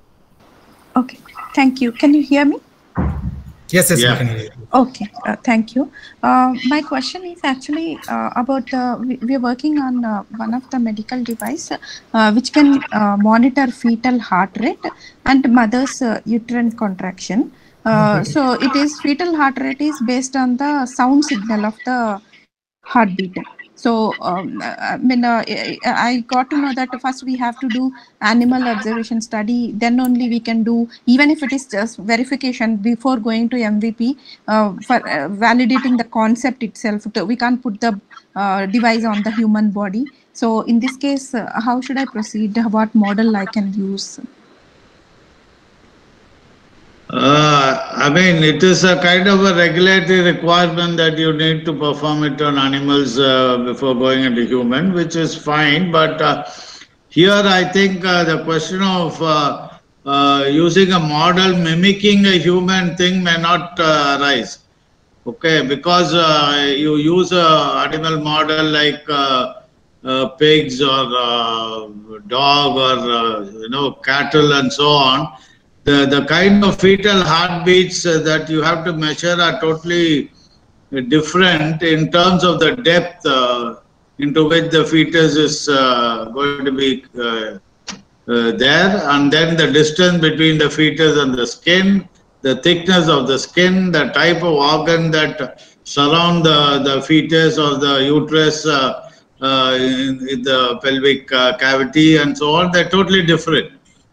Okay, thank you. Can you hear me? Yes, yes, yeah. we can hear you. Okay, uh, thank you. Uh, my question is actually uh, about, uh, we, we are working on uh, one of the medical device uh, which can uh, monitor fetal heart rate and mother's uh, uterine contraction. Uh, so it is fetal heart rate is based on the sound signal of the heartbeat. So um, I mean, uh, I got to know that first we have to do animal observation study, then only we can do, even if it is just verification before going to M V P, uh, for uh, validating the concept itself. We can't put the uh, device on the human body. So in this case, uh, how should I proceed? What model I can use? Uh, I mean, it is a kind of a regulatory requirement that you need to perform it on animals uh, before going into human, which is fine. But uh, here, I think uh, the question of uh, uh, using a model mimicking a human thing may not uh, arise. Okay, because uh, you use a animal model like uh, uh, pigs or uh, dog or uh, you know cattle and so on. The, the kind of fetal heartbeats uh, that you have to measure are totally different in terms of the depth uh, into which the fetus is uh, going to be uh, uh, there, and then the distance between the fetus and the skin, the thickness of the skin, the type of organ that surround the, the fetus or the uterus uh, uh, in, in the pelvic uh, cavity and so on, they're totally different.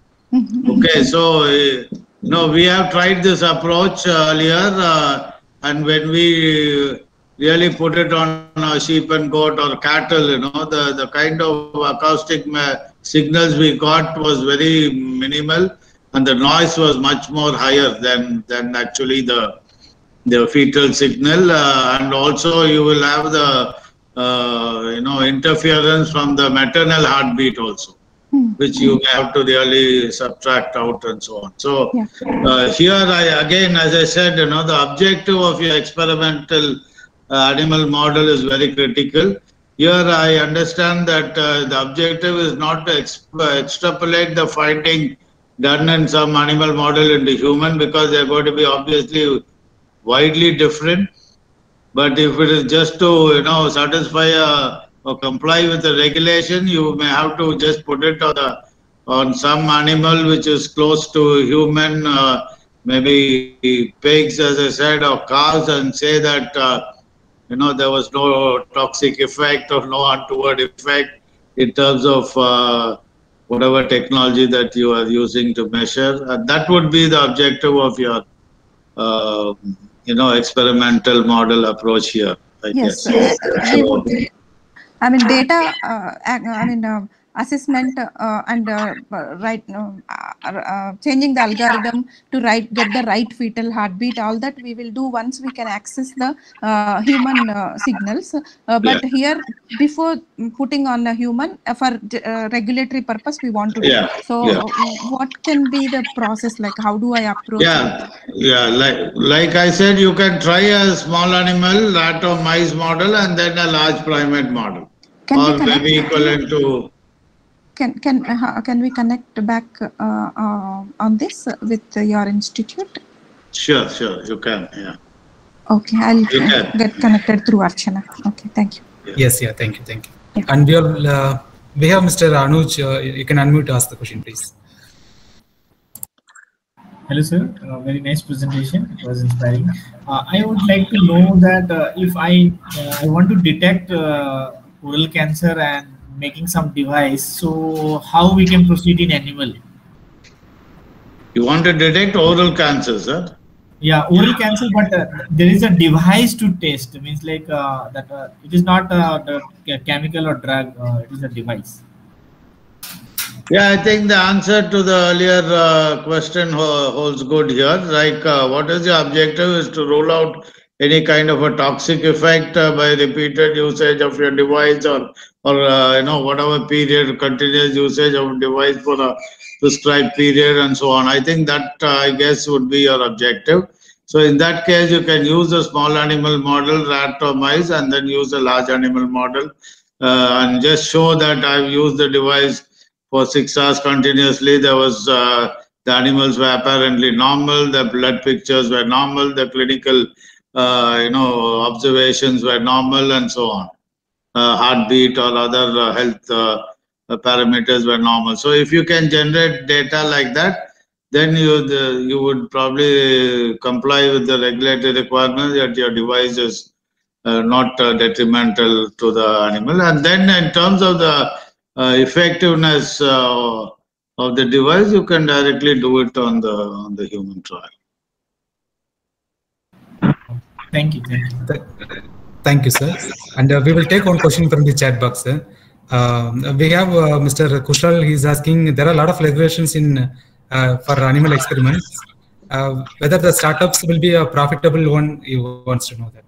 Okay, so, uh, you know, we have tried this approach earlier, uh, and when we really put it on a sheep and goat or cattle, you know, the, the kind of acoustic signals we got was very minimal, and the noise was much more higher than, than actually the, the fetal signal, uh, and also you will have the, uh, you know, interference from the maternal heartbeat also, which you may have to really subtract out and so on. So yeah. uh, here I again, as I said, you know, the objective of your experimental uh, animal model is very critical. Here I understand that uh, the objective is not to exp extrapolate the finding done in some animal model into human, because they're going to be obviously widely different. But if it is just to, you know, satisfy a or comply with the regulation, you may have to just put it on, the, on some animal which is close to human, uh, maybe pigs, as I said, or cows, and say that, uh, you know, there was no toxic effect or no untoward effect in terms of uh, whatever technology that you are using to measure. And that would be the objective of your, uh, you know, experimental model approach here, I yes, guess. So, I mean, data, uh, I mean, uh, assessment uh, and uh, right, uh, uh, changing the algorithm to right, get the right fetal heartbeat, all that we will do once we can access the uh, human uh, signals. Uh, but yeah. here, before putting on a human, uh, for uh, regulatory purpose, we want to do. Yeah. So, yeah. uh, what can be the process? Like, how do I approach yeah. it? Yeah, like, like I said, you can try a small animal, rat or mice model, and then a large primate model. can or we connect maybe equivalent to. Can can uh, can we connect back uh, uh, on this with your institute? Sure, sure, you can. Yeah. Okay, I'll You can. get connected through Archana. Okay, thank you. Yeah. Yes, yeah, thank you, thank you. Yeah. And we are uh, we have Mister Anuj. Uh, you can unmute to ask the question, please. Hello, sir. Uh, very nice presentation. It was inspiring. Uh, I would like to know that uh, if I uh, I want to detect uh, oral cancer and making some device, so how we can proceed in animal? You want to detect oral cancers, huh? Yeah, oral cancer, but uh, there is a device to test. It means like uh, that uh, it is not uh, the chemical or drug. Uh, it is a device. Yeah, I think the answer to the earlier uh, question ho holds good here. Like, uh, what is the objective is to rule out any kind of a toxic effect uh, by repeated usage of your device, or, or uh, you know, whatever period, continuous usage of device for a prescribed period and so on. I think that, uh, I guess, would be your objective. So in that case, you can use a small animal model, rat or mice, and then use a large animal model uh, and just show that I've used the device for six hours continuously. There was uh, the animals were apparently normal. The blood pictures were normal. The clinical, uh, you know, observations were normal, and so on. Uh, heartbeat or other uh, health uh, parameters were normal. So if you can generate data like that, then you the, you would probably comply with the regulatory requirements that your device is uh, not uh, detrimental to the animal. And then in terms of the Uh, effectiveness uh, of the device, you can directly do it on the on the human trial. Thank you, thank you. Thank you, sir. And uh, we will take one question from the chat box, sir. Uh, we have uh, Mister Kushal. He's asking, there are a lot of regulations in uh, for animal experiments. Uh, whether the startups will be a profitable one, he wants to know that.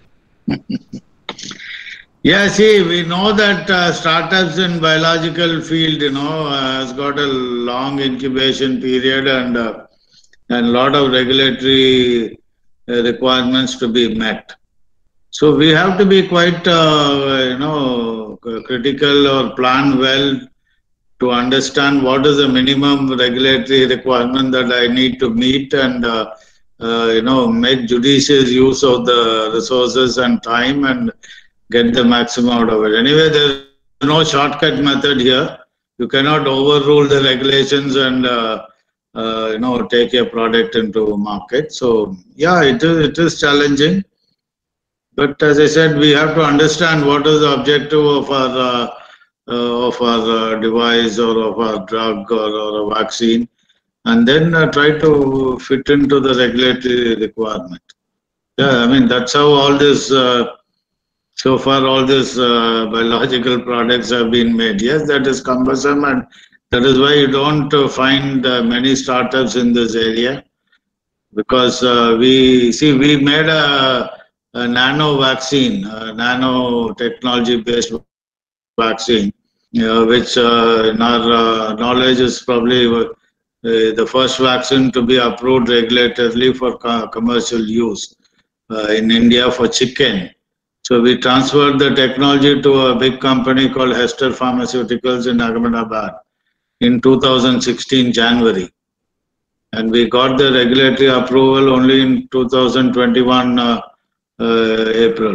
Yeah, see, we know that uh, startups in biological field, you know, uh, has got a long incubation period and uh, and a lot of regulatory uh, requirements to be met. So we have to be quite, uh, you know, critical or plan well to understand what is the minimum regulatory requirement that I need to meet, and uh, uh, you know, make judicious use of the resources and time and get the maximum out of it. Anyway, there's no shortcut method here. You cannot overrule the regulations and uh, uh, you know, take your product into market. So yeah, it is it is challenging. But as I said, we have to understand what is the objective of our uh, uh, of our uh, device or of our drug or, or a vaccine, and then uh, try to fit into the regulatory requirement. Yeah, I mean, that's how all this. Uh, So far, all these uh, biological products have been made. Yes, that is cumbersome, and that is why you don't uh, find uh, many startups in this area. Because uh, we see, we made a, a nano vaccine, a nanotechnology-based vaccine, uh, which, uh, in our uh, knowledge, is probably uh, the first vaccine to be approved regulatorily for co commercial use uh, in India for chicken. So we transferred the technology to a big company called Hester Pharmaceuticals in Ahmedabad in two thousand sixteen January, and we got the regulatory approval only in two thousand twenty-one uh, uh, April.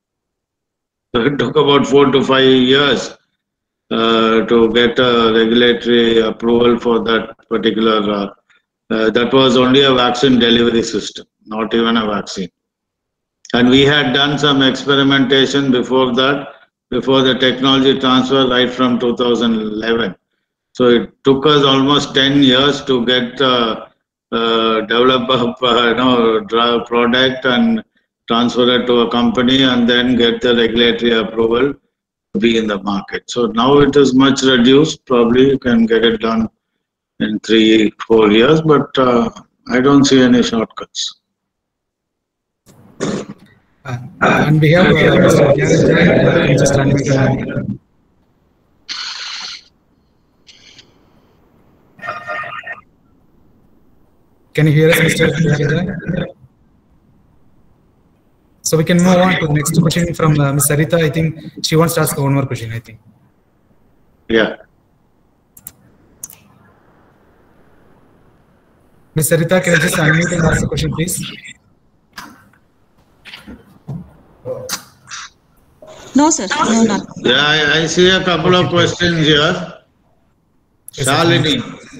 So it took about four to five years uh, to get a regulatory approval for that particular. Uh, uh, that was only a vaccine delivery system, not even a vaccine. And we had done some experimentation before that, before the technology transfer, right from two thousand eleven. So it took us almost ten years to get uh, uh, develop a uh, you know, drug product and transfer it to a company, and then get the regulatory approval to be in the market. So now it is much reduced. Probably you can get it done in three, four years, but uh, I don't see any shortcuts. Uh, and we have uh, Mister Gyanendra. Can you just unmute your mic? Can you hear us, Mister Gyanendra? So we can move on to the next question from uh, Miz Sarita. I think she wants to ask one more question, I think. Yeah. Miz Sarita, can you just unmute and ask the question, please? No, sir. No, not. Yeah, I, I see a couple of questions here. Yes, Shalini.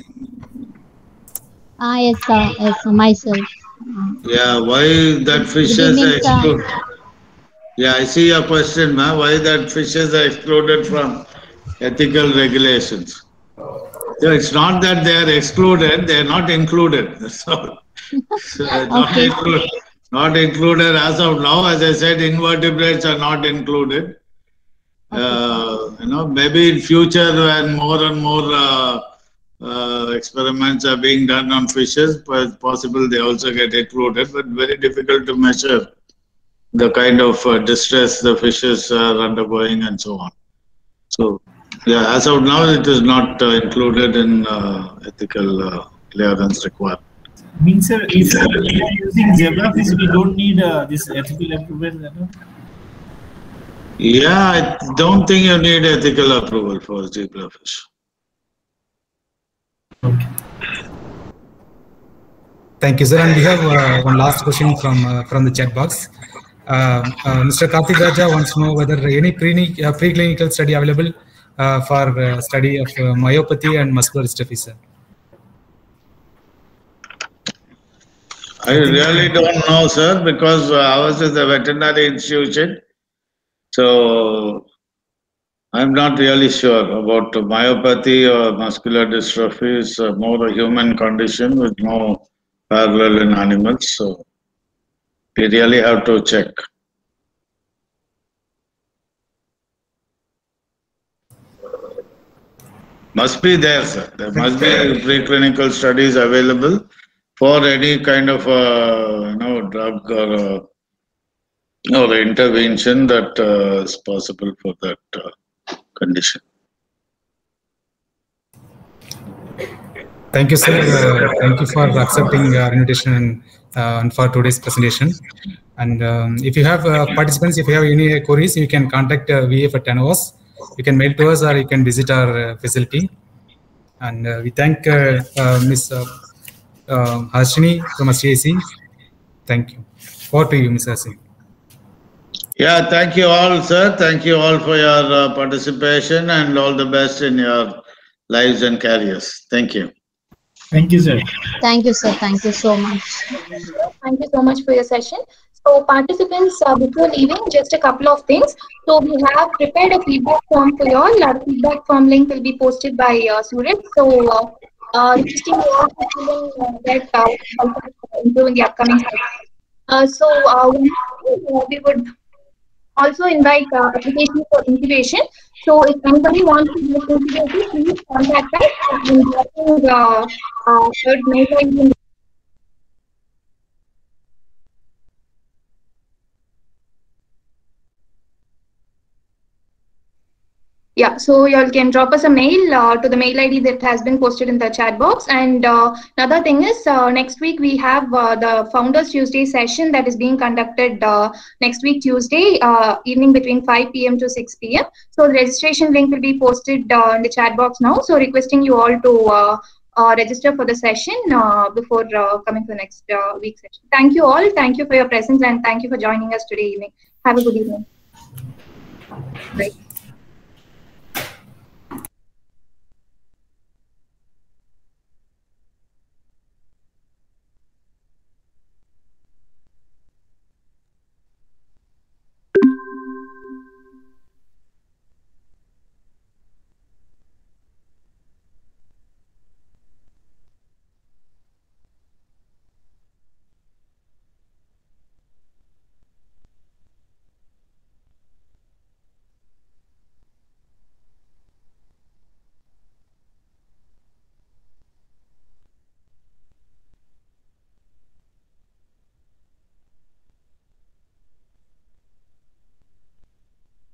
Ah, yes, sir. Yes, sir. Myself. Yeah, why that fishes evening, are excluded? Yeah, I see your question, ma'am. Why that fishes are excluded from ethical regulations? Yeah, it's not that they are excluded; they are not included. That's all. So not, Okay. included, not included as of now. As I said, invertebrates are not included. Uh, you know, maybe in future when more and more uh, uh, experiments are being done on fishes, but possible they also get included. But very difficult to measure the kind of uh, distress the fishes are undergoing and so on. So, yeah, as of now, it is not uh, included in uh, ethical uh, clearance requirement. Means, sir, if we are using zebrafish, we don't need uh, this ethical approval. You know? Yeah, I don't think you need ethical approval for zebrafish. Okay. Thank you, sir. And we have uh, one last question from uh, from the chat box. Uh, uh, Mister Karthik Raja wants to know whether any pre uh, preclinical study available uh, for uh, study of uh, myopathy and muscular dystrophy, sir. I really don't know, sir, because uh, ours is a veterinary institution. So I'm not really sure about myopathy or muscular dystrophy. It's uh, more a human condition with no parallel in animals. So we really have to check. Must be there, sir. There must be preclinical studies available for any kind of uh, you know drug or uh, or intervention that uh, is possible for that uh, condition. Thank you, sir. Uh, thank you for accepting our invitation and, uh, and for today's presentation. And um, if you have uh, participants, if you have any queries, you can contact uh, V F at Tenovus. You can mail to us or you can visit our uh, facility. And uh, we thank uh, uh, Miz Uh, uh, Harshini from S T I C. Thank you. Over to you, Miz Harshini. Yeah, thank you all, sir. Thank you all for your uh, participation and all the best in your lives and careers. Thank you. Thank you, sir. Thank you, sir. Thank you so much. Thank you so much for your session. So participants, uh, before leaving, just a couple of things. So we have prepared a feedback form for you all. Our feedback form link will be posted by uh, Suraj. So uh, uh, requesting you all to fill in uh, that uh, improve in the upcoming session. Uh, so uh, we would also invite uh, application for incubation. So if anybody wants to get incubated, please contact us. And I think uh, uh, third May Yeah, so you all can drop us a mail uh, to the mail I D that has been posted in the chat box. And uh, another thing is, uh, next week we have uh, the Founders Tuesday session that is being conducted uh, next week Tuesday uh, evening between five P M to six P M So the registration link will be posted uh, in the chat box now. So requesting you all to uh, uh, register for the session uh, before uh, coming to the next uh, week's session. Thank you all. Thank you for your presence and thank you for joining us today evening. Have a good evening. Right.